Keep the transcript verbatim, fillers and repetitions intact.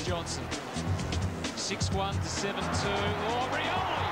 Johnson. six one to seven two. Oh, Rioli!